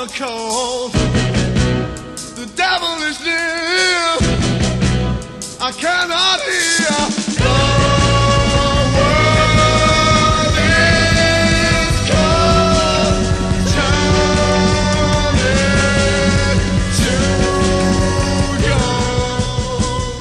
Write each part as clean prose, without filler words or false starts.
the cold. The devil is near. I cannot hear. The world is cold, turning to gold.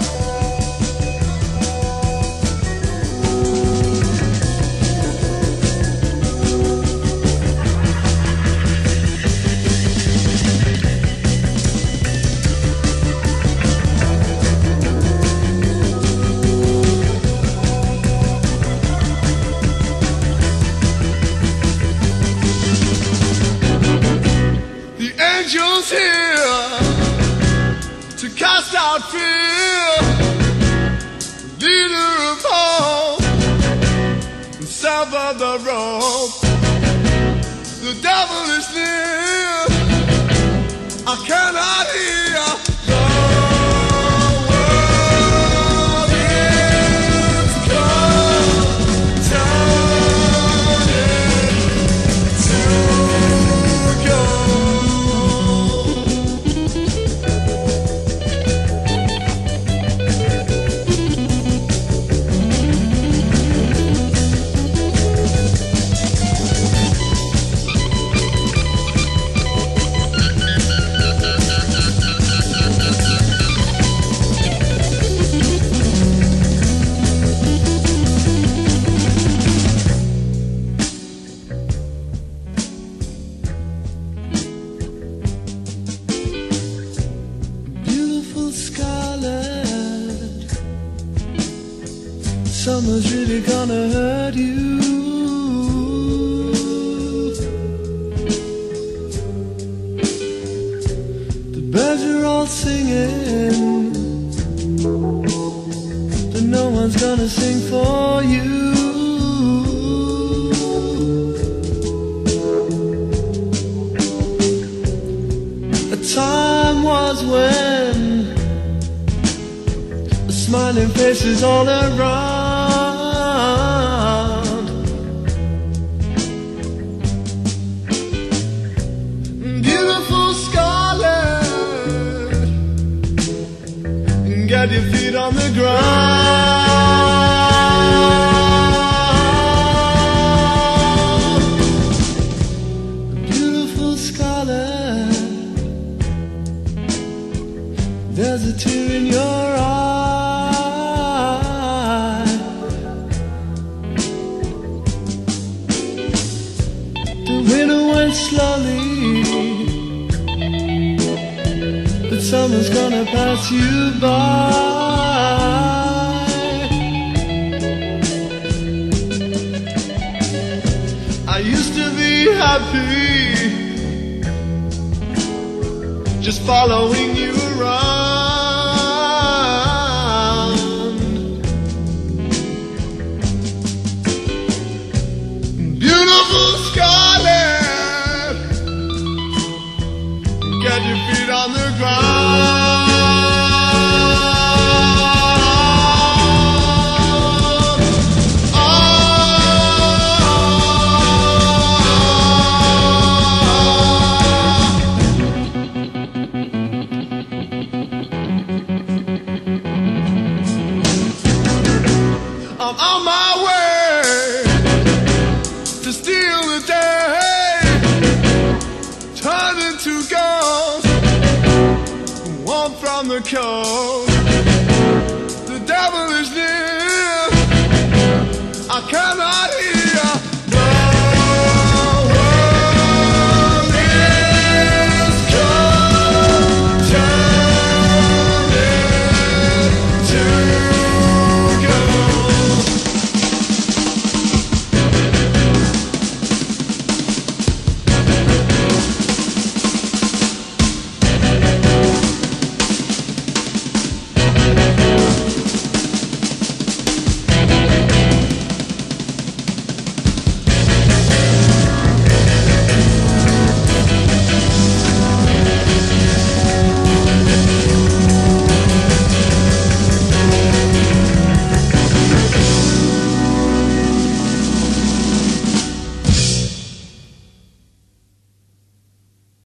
Angels here to cast out fear, leader of hope, and sever the rope. The devil is near. I cannot hear. The world is cold, turning to gold. Scarlet, summer's really gonna hurt you. The birds are all singing, but no one's gonna sing for you. A time was when smiling faces all around. Beautiful Scarlet, get your feet on the ground. Beautiful Scarlet, there's a tear in your eye. Slowly, but someone's gonna pass you by. I used to be happy, just following you around. Beautiful Scarlet, get your feet on the ground. I'm on my way to steal the day, turn into gold, warm from the cold. The devil is near. I cannot